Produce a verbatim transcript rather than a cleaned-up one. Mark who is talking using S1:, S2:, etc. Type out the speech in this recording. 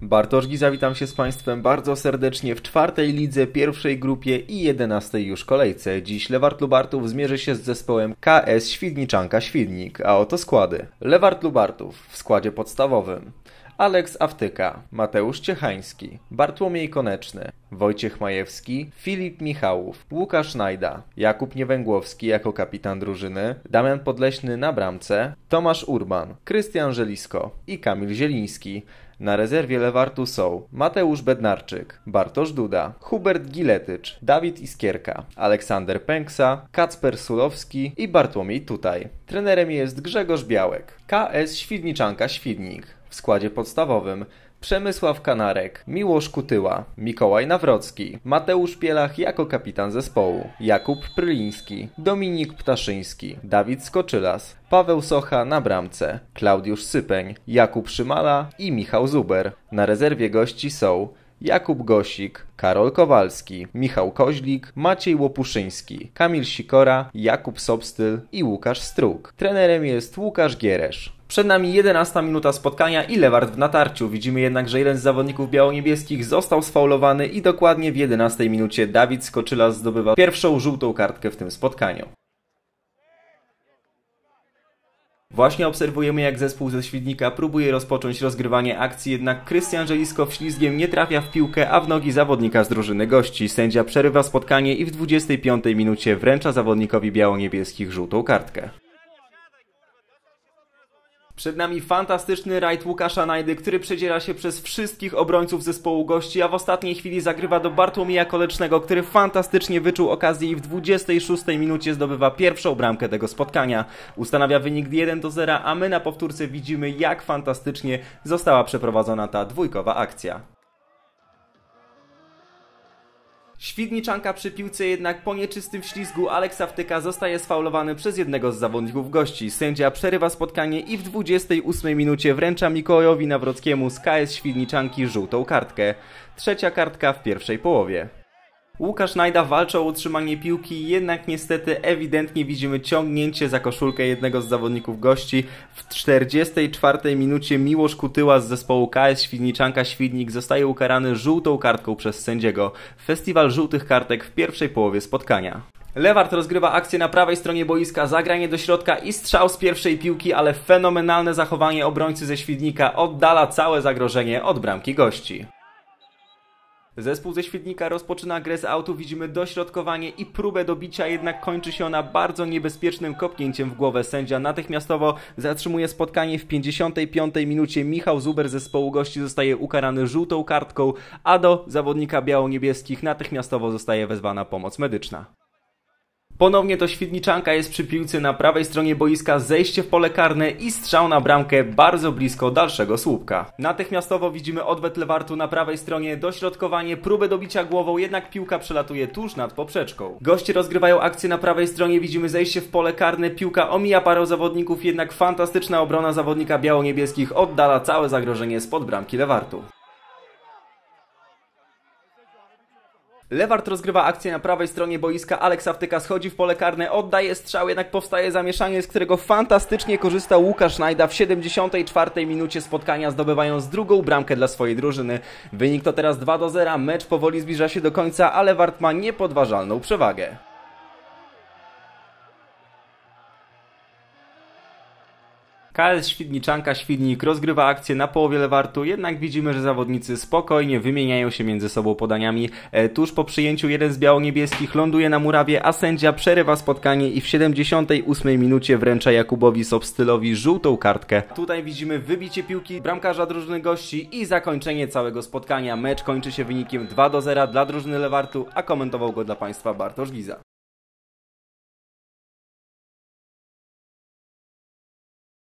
S1: Bartosz Giza, witam się z Państwem bardzo serdecznie w czwartej lidze, pierwszej grupie i jedenastej już kolejce. Dziś Lewart Lubartów zmierzy się z zespołem K S Świdniczanka Świdnik, a oto składy. Lewart Lubartów w składzie podstawowym: Aleks Awtyka, Mateusz Ciechański, Bartłomiej Koneczny, Wojciech Majewski, Filip Michałów, Łukasz Najda, Jakub Niewęgłowski jako kapitan drużyny, Damian Podleśny na bramce, Tomasz Urban, Krystian Żelisko i Kamil Zieliński. Na rezerwie Lewartu są Mateusz Bednarczyk, Bartosz Duda, Hubert Giletycz, Dawid Iskierka, Aleksander Pęksa, Kacper Sulowski i Bartłomiej Tutaj. Trenerem jest Grzegorz Białek. K S Świdniczanka Świdnik w składzie podstawowym: Przemysław Kanarek, Miłosz Kutyła, Mikołaj Nawrocki, Mateusz Pielach jako kapitan zespołu, Jakub Pryliński, Dominik Ptaszyński, Dawid Skoczylas, Paweł Socha na bramce, Klaudiusz Sypeń, Jakub Szymala i Michał Zuber. Na rezerwie gości są Jakub Gosik, Karol Kowalski, Michał Koźlik, Maciej Łopuszyński, Kamil Sikora, Jakub Sobstyl i Łukasz Struk. Trenerem jest Łukasz Gieresz. Przed nami jedenasta minuta spotkania i Lewart w natarciu. Widzimy jednak, że jeden z zawodników biało-niebieskich został sfaulowany i dokładnie w jedenastej minucie Dawid Skoczylas zdobywa pierwszą żółtą kartkę w tym spotkaniu. Właśnie obserwujemy, jak zespół ze Świdnika próbuje rozpocząć rozgrywanie akcji, jednak Krystian Żelisko wślizgiem nie trafia w piłkę, a w nogi zawodnika z drużyny gości. Sędzia przerywa spotkanie i w dwudziestej piątej minucie wręcza zawodnikowi biało-niebieskich żółtą kartkę. Przed nami fantastyczny rajd Łukasza Najdy, który przedziera się przez wszystkich obrońców zespołu gości, a w ostatniej chwili zagrywa do Bartłomieja Konecznego, który fantastycznie wyczuł okazję i w dwudziestej szóstej minucie zdobywa pierwszą bramkę tego spotkania. Ustanawia wynik jeden do zera, a my na powtórce widzimy, jak fantastycznie została przeprowadzona ta dwójkowa akcja. Świdniczanka przy piłce, jednak po nieczystym ślizgu Aleks Awtyka zostaje sfaulowany przez jednego z zawodników gości. Sędzia przerywa spotkanie i w dwudziestej ósmej minucie wręcza Mikołajowi Nawrockiemu z K S Świdniczanki żółtą kartkę. Trzecia kartka w pierwszej połowie. Łukasz Najda walczy o utrzymanie piłki, jednak niestety ewidentnie widzimy ciągnięcie za koszulkę jednego z zawodników gości. W czterdziestej czwartej minucie Miłosz Kutyła z zespołu K S Świdniczanka Świdnik zostaje ukarany żółtą kartką przez sędziego. Festiwal żółtych kartek w pierwszej połowie spotkania. Lewart rozgrywa akcję na prawej stronie boiska, zagranie do środka i strzał z pierwszej piłki, ale fenomenalne zachowanie obrońcy ze Świdnika oddala całe zagrożenie od bramki gości. Zespół ze Świdnika rozpoczyna grę z autu, widzimy dośrodkowanie i próbę dobicia, jednak kończy się ona bardzo niebezpiecznym kopnięciem w głowę. Sędzia natychmiastowo zatrzymuje spotkanie. W pięćdziesiątej piątej minucie Michał Zuber z zespołu gości zostaje ukarany żółtą kartką, a do zawodnika biało-niebieskich natychmiastowo zostaje wezwana pomoc medyczna. Ponownie to Świdniczanka jest przy piłce na prawej stronie boiska, zejście w pole karne i strzał na bramkę bardzo blisko dalszego słupka. Natychmiastowo widzimy odwet Lewartu na prawej stronie, dośrodkowanie, próbę dobicia głową, jednak piłka przelatuje tuż nad poprzeczką. Goście rozgrywają akcję na prawej stronie, widzimy zejście w pole karne, piłka omija parę zawodników, jednak fantastyczna obrona zawodnika biało-niebieskich oddala całe zagrożenie spod bramki Lewartu. Lewart rozgrywa akcję na prawej stronie boiska, Aleks Awtyka schodzi w pole karne, oddaje strzał, jednak powstaje zamieszanie, z którego fantastycznie korzysta Łukasz Najda w siedemdziesiątej czwartej minucie spotkania, zdobywając drugą bramkę dla swojej drużyny. Wynik to teraz dwa do zera, mecz powoli zbliża się do końca, a Lewart ma niepodważalną przewagę. K S Świdniczanka Świdnik rozgrywa akcję na połowie Lewartu, jednak widzimy, że zawodnicy spokojnie wymieniają się między sobą podaniami. E, tuż po przyjęciu jeden z biało-niebieskich ląduje na murawie, a sędzia przerywa spotkanie i w siedemdziesiątej ósmej minucie wręcza Jakubowi Sobstylowi żółtą kartkę. Tutaj widzimy wybicie piłki bramkarza drużyny gości i zakończenie całego spotkania. Mecz kończy się wynikiem dwa do zera dla drużyny Lewartu, a komentował go dla Państwa Bartosz Giza.